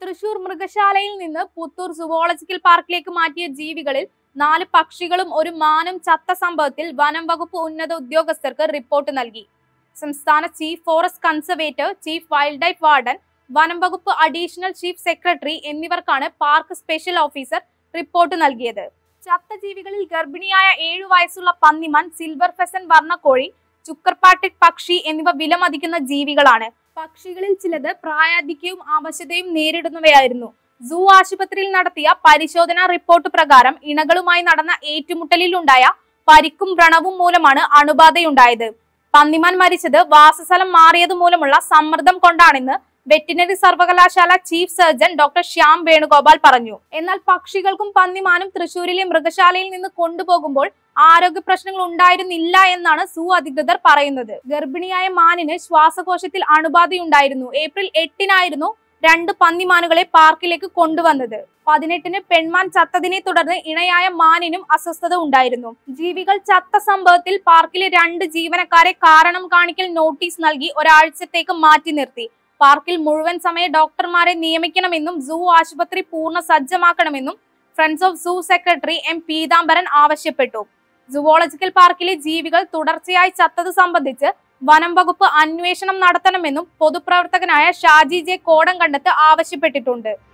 തൃശൂർ മൃഗശാലയിൽ നിന്ന് പുത്തൂർ സുവോളജിക്കൽ പാർക്കിലേക്ക് മാറ്റിയ ജീവികളിൽ 4 പക്ഷികളും ഒരു മാനും ചത്ത സംഭവത്തിൽ വനം വകുപ്പ് ഉന്നത ഉദ്യോഗസ്ഥർക്ക് റിപ്പോർട്ട് നൽകി. സംസ്ഥാന chief forest conservator, chief wildlife warden, വനം വകുപ്പ് അഡീഷണൽ ചീഫ് സെക്രട്ടറി എന്നിവർക്കാണ് പാർക്ക് സ്പെഷ്യൽ ഓഫീസർ റിപ്പോർട്ട് നൽകിയത്. ചത്ത ജീവികളിൽ ഗർഭിണിയായ 7 വയസ്സുള്ള പന്നിമാൻ, സിൽവർ ഫെസൻ വർണ്ണക്കോഴി, ചുക്കർപാട്ടിക് പക്ഷി എന്നിവ വിലമതിക്കുന്ന ജീവികളാണ്. പക്ഷികളിൽ ചിലത് പ്രായാധിക്യവും അവശതയും നേരിടുന്നവയായിരുന്നു. സൂ ആശുപത്രിയിൽ നടത്തിയ പരിശോധനാ റിപ്പോർട്ട് പ്രകാരം ഇണകളുമായി നടന്ന ഏറ്റുമുട്ടലിലുണ്ടായ പരിക്കും വ്രണവും മൂലമാണ് അണുബാധയുണ്ടായത്. പന്നിമാൻ മരിച്ചത് വാസസ്ഥലം മാറിയത് മൂലമുള്ള സമ്മർദ്ദം കൊണ്ടാണെന്ന് വെറ്റിനറി സർവകലാശാല chief surgeon doctor Shyam Venugopal പറഞ്ഞു. എന്നാൽ പക്ഷികൾക്കും പന്നിമാനും തൃശൂരിലെ മൃഗശാലയിൽ നിന്ന് കൊണ്ടുപോകുമ്പോൾ ആരോഗ്യ പ്രശ്നങ്ങൾ ഉണ്ടായിരുന്നില്ല എന്നാണ് സൂ അധികൃതർ പറയുന്നത്. ഗർഭിണിയായ മാനിന് ശ്വാസകോശത്തിൽ അണുബാധയുണ്ടായിരുന്നു. ഏപ്രിൽ 8-നായിരുന്നു 2 പന്നിമാനുകളെ പാർക്കിലേക്ക് കൊണ്ടുവന്നത്. 18-ന് പെൺമാൻ ചത്തതിനെ തുടർന്ന് ഇണയായ മാനിനും അസ്വസ്ഥത ഉണ്ടായിരുന്നു. ജീവികൾ ചത്ത സംഭവത്തിൽ പാർക്കിലെ 2 ജീവനക്കാരെ കാരണം കാണിക്കൽ നോട്ടീസ് നൽകി ഒരാഴ്ചത്തേക്ക് മാറ്റി നിർത്തി. പാർക്കിൽ മുഴുവൻ സമയ ഡോക്ടർമാരെ നിയമിക്കണമെന്നും സൂ ആശുപത്രി പൂർണ്ണ സജ്ജമാക്കണമെന്നും friends of zoo secretary M Peethambaran ആവശ്യപ്പെട്ടു. സുവോളജിക്കൽ പാർക്കിലെ ജീവികൾ തുടർച്ചയായി ചത്തത് സംബന്ധിച്ച് വനം വകുപ്പ് അന്വേഷണം നടത്തണമെന്നും പൊതുപ്രവർത്തകനായ ഷാജി ജെ കോടംകണ്ടത്ത് ആവശ്യപ്പെട്ടിട്ടുണ്ട്.